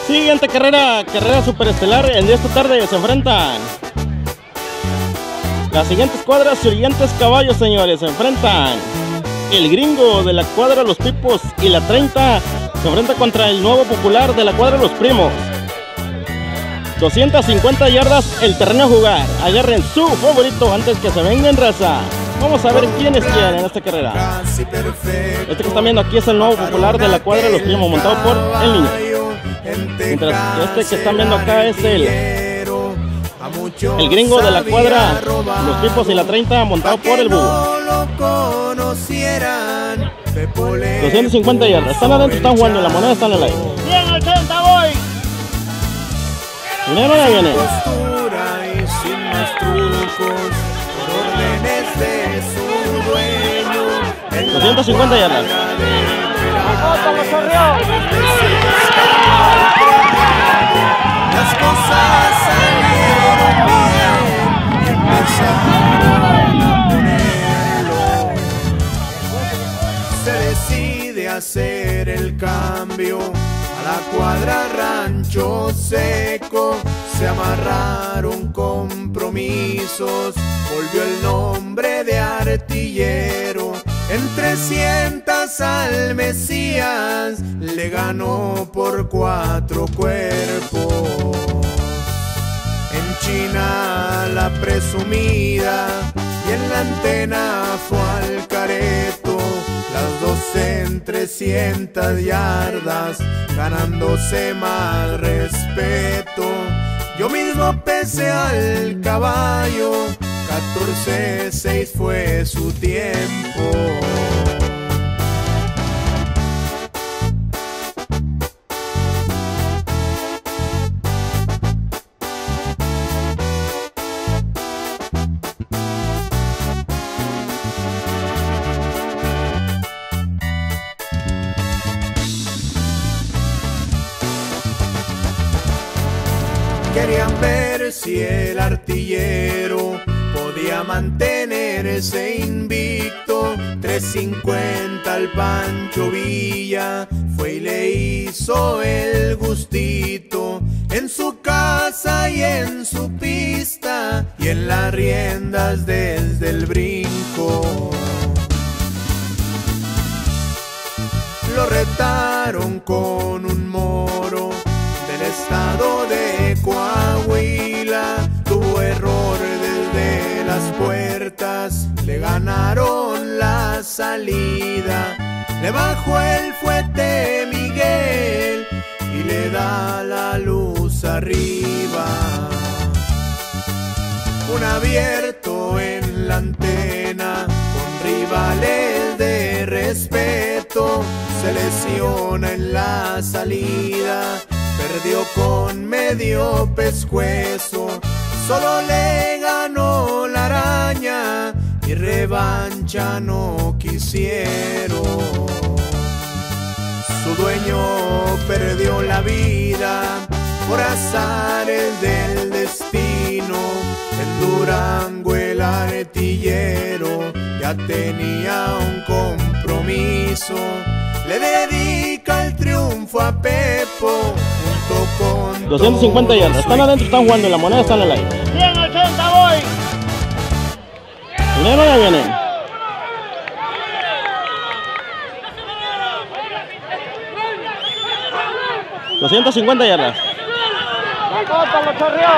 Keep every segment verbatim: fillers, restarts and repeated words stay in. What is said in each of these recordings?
Siguiente carrera, carrera superestelar. El de esta tarde se enfrentan las siguientes cuadras, siguientes caballos, señores. Se enfrentan el Gringo de la cuadra Los Pipos y la treinta se enfrenta contra el Nuevo Popular de la cuadra Los Primos. doscientas cincuenta yardas el terreno a jugar. Agarren su favorito antes que se venga en raza. Vamos a ver quiénes quieren en esta carrera. Este que están viendo aquí es el Nuevo Popular de la cuadra Los Primos, montado por el niño. Mientras que este que están viendo acá es el el Gringo de la cuadra Los Pipos y la treinta, montado por el Búho. doscientas cincuenta yardas. Están adentro, están jugando. La moneda está en el aire. Bien, ochenta voy. Primero ya viene. doscientas cincuenta yardas. Las cosas salieron bien y empezaron a ponerlo. Se decide hacer el cambio a la cuadra Rancho Seco. Se amarraron compromisos, volvió el nombre de artillero. En trescientas al Mesías le ganó por cuatro cuerpos. En China la presumida y en la antena fue al careto. Las dos en trescientas yardas, ganándose más respeto. Yo mismo pesé al caballo, catorce seis fue su tiempo. Querían ver si el artillero podía mantenerse invicto. tres cincuenta al Pancho Villa fue y le hizo el gustito. En su casa y en su pista y en las riendas desde el brinco. Lo retaron con un moro del estado de Coahuila. Tuvo error desde las puertas, le ganaron la salida. Le bajó el fuete Miguel y le da la luz arriba. Un abierto en la antena con rivales de respeto. Se lesiona en la salida, perdió con medio pescuezo. Solo le ganó la araña y revancha no quisieron. Su dueño perdió la vida por azares del destino. En Durango el artillero ya tenía un compromiso. Le dedica el triunfo a Pepo junto con doscientas cincuenta yardas. Están adentro, están jugando. La moneda está en el aire. Bien, ochenta voy. Primero ya viene. doscientas cincuenta yardas. La cota lo chorreó.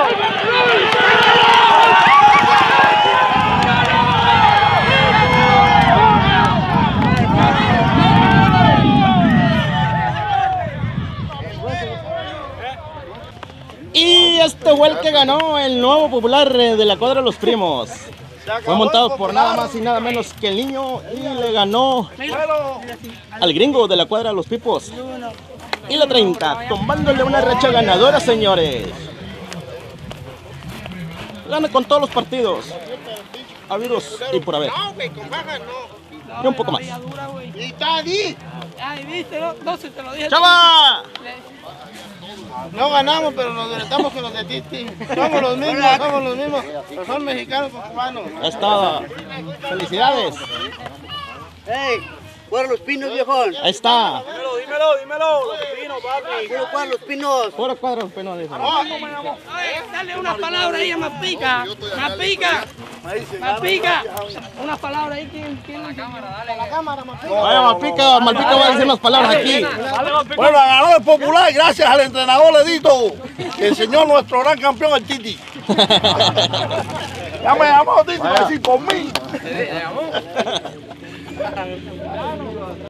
Y este fue el que ganó el Nuevo Popular de la cuadra Los Primos. Fue montado por nada más y nada menos que el niño y le ganó al Gringo de la cuadra Los Pipos y la treinta, tomándole una racha ganadora, señores. Gana con todos los partidos habidos y por haber. Y un poco más. ¡Chava! No ganamos, pero nos deletamos con los de Titi. Somos los mismos, somos los mismos. Pero son mexicanos con cubanos. Es todo. Felicidades. ¡Ey! ¡Fuera los pinos, viejón! Ahí está. Dímelo, dímelo. dímelo, dímelo. Los pinos, papi. Puro cuadro, los pinos. Puro cuadro los pinos, dice. Oye, dale una palabra ahí a Mapica. Mapica. Mapica. Una palabra ahí. ¿Quién? ¿Quién? La cámara, dale. La cámara, Mapica. Vaya, Malpica, Malpica va a decir unas palabras aquí. Bueno, ha ganado el popular gracias al entrenador Edito, que enseñó a nuestro gran campeón, el Titi. Ya me llamó Titi para decir por mí.